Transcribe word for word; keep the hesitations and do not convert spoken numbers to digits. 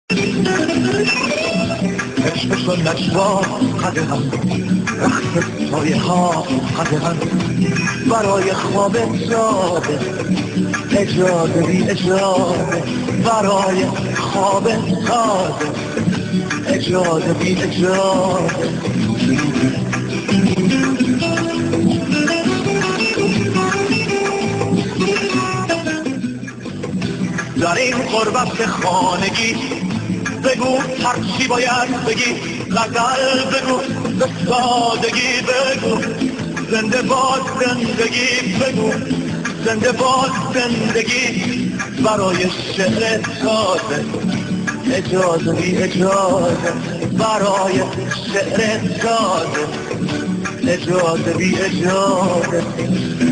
عشق و نجوا قدرم رخت سایه ها قدرم برای خواب اجاده اجاده بی اجاده برای خواب ساده اجاده بی اجاده در این غربت خانگی بگو هر چی باید بگی غزل بگو به سادگی بگو زنده باد زندگی بگو زنده باد زندگی برای شعر تازه اجازه بی اجازه برای شعر تازه اجازه بی اجازه